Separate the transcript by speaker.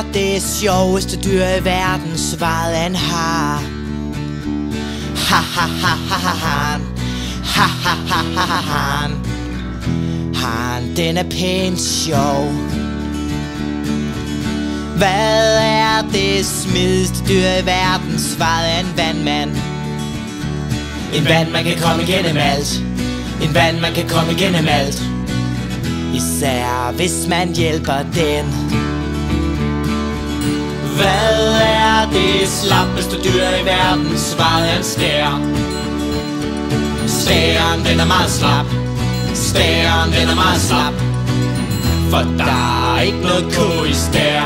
Speaker 1: er det sjoveste dyr i verden? Svaret han har. Ha ha ha ha ha han. Ha ha ha ha ha han. Han, den er pænt sjov. Hvad er det smidigste dyr i verden? Svaret er en vandmand. En vandmand kan komme igennem alt. En vandmand kan komme igennem alt. Især hvis man hjælper den. Hvad er det slappeste dyr i verden? Svaret er en stær. Stæren, den er meget slap. Stæren, den er meget slap. For der er ikke noget k i stær.